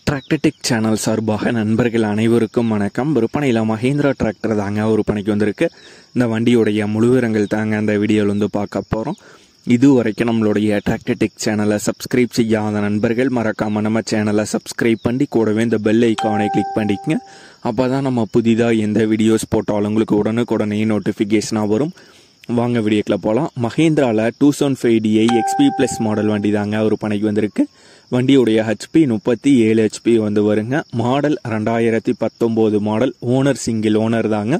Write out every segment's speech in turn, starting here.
Tractor Tech channel சார்பாக நண்பர்கள் அனைவருக்கும் வணக்கம். விற்பனையில் மஹேந்திரா டிராக்டர் தாங்க விற்பனைக்கு வந்திருக்கு. இந்த வண்டியுடைய முழுவிவரங்கள் தாங்க அந்த வீடியோவில் வந்து பார்க்க போகிறோம். இது வரைக்கும் நம்மளுடைய டிராக்டர்டெக் சேனலை சப்ஸ்கிரைப் செய்யாத நண்பர்கள் மறக்காமல் நம்ம சேனலை சப்ஸ்கிரைப் பண்ணி கூடவே இந்த பெல் ஐக்கானை கிளிக் பண்ணிக்கங்க. அப்போ தான் நம்ம புதிதாக எந்த வீடியோஸ் போட்டாலும் உங்களுக்கு உடனுக்குடனே நோட்டிஃபிகேஷனாக வரும். வாங்க வீடியோக்கில் போகலாம். மஹேந்திராவில் 2005 DI XP Plus மாடல் வண்டி தாங்க விற்பனைக்கு வந்திருக்கு. வண்டியுடைய HP 37 HP வந்து வருங்க. Model 2019 model. Owner single owner தாங்க.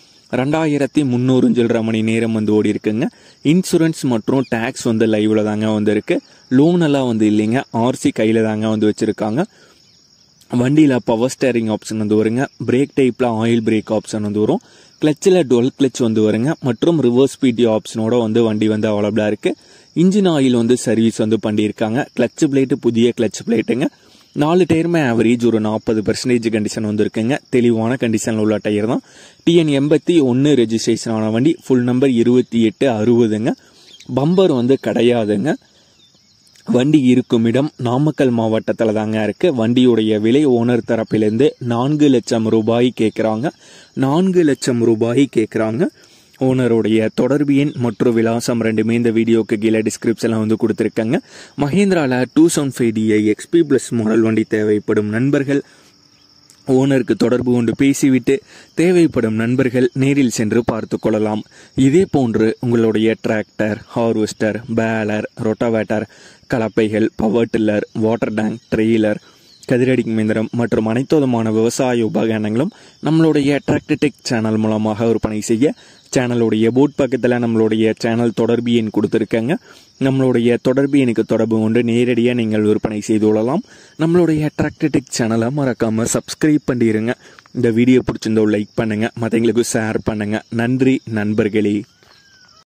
2300 சில்லற மணி நேரம் வந்து ஓடி இருக்குங்க. இன்சூரன்ஸ் மற்றும் டேக்ஸ் வந்து லைவ்ல தாங்க வந்திருக்கு. லோன் எல்லாம் வந்து இல்லைங்க. RC கையில் தாங்க வந்து வச்சுருக்காங்க. வண்டியில் பவர் ஸ்டேரிங் ஆப்ஷன் வந்து வருங்க. பிரேக் டைப்பில் ஆயில் பிரேக் ஆப்ஷன் வந்து வரும். கிளச்சில் டுவெல் கிளச் வந்து வருங்க. மற்றும் ரிவர்ஸ் பிடி ஆப்ஷனோட வந்து வண்டி வந்து அவைலபிளாக இருக்குது. இன்ஜின் ஆயில் வந்து சர்வீஸ் வந்து பண்ணியிருக்காங்க. கிளச் பிளேட்டு புதிய கிளச் பிளேட்டுங்க. 4 டயருமே ஆவரேஜ் ஒரு 40% கண்டிஷன் வந்து இருக்குங்க. தெளிவான கண்டிஷனில் உள்ள டயர் தான். TN 81 ரெஜிஸ்ட்ரேஷன் ஆன வண்டி. Full number 2860ங்க. பம்பர் வந்து கிடையாதுங்க. வண்டி இருக்கும் இடம் நாமக்கல் மாவட்டத்தில் தாங்க இருக்கு. வண்டியுடைய விலை ஓனர் தரப்பிலிருந்து 4 லட்சம் ரூபாய் கேட்குறாங்க. 4 லட்சம் ரூபாய் கேட்குறாங்க. ஓனருடைய தொடர்பு எண் மற்றும் விலாசம் ரெண்டுமே இந்த வீடியோக்கு கீழே டிஸ்கிரிப்ஷனில் வந்து கொடுத்துருக்காங்க. மஹேந்திராவில் 2005 DI XP Plus மாடல் வண்டி தேவைப்படும் நண்பர்கள் ஓனருக்கு தொடர்பு கொண்டு பேசிவிட்டு தேவைப்படும் நண்பர்கள் நேரில் சென்று பார்த்து கொள்ளலாம். இதே போன்று உங்களுடைய டிராக்டர், ஹார்வெஸ்டர், பேலர், ரொட்டவேட்டர், கலப்பைகள், power tiller, water tank, trailer, கதிரடிக்கும் இயந்திரம் மற்றும் அனைத்து விதமான விவசாய உபகரணங்களும் நம்மளுடைய டிராக்டர்டெக் சேனல் மூலமாக விற்பனை செய்ய சேனலுடைய போட் பக்கத்தில் நம்மளுடைய சேனல் தொடர்பு எண் கொடுத்துருக்காங்க. நம்மளுடைய தொடர்பு எண்ணுக்கு தொடர்பு கொண்டு நேரடியாக நீங்கள் விற்பனை செய்து கொள்ளலாம். நம்மளுடைய டிராக்டர்டெக் சேனலை மறக்காமல் சப்ஸ்கிரைப் பண்ணிடுங்க. இந்த வீடியோ பிடிச்சிருந்தோ லைக் பண்ணுங்கள், மற்றவங்களுக்கு ஷேர் பண்ணுங்கள். நன்றி நண்பர்களே.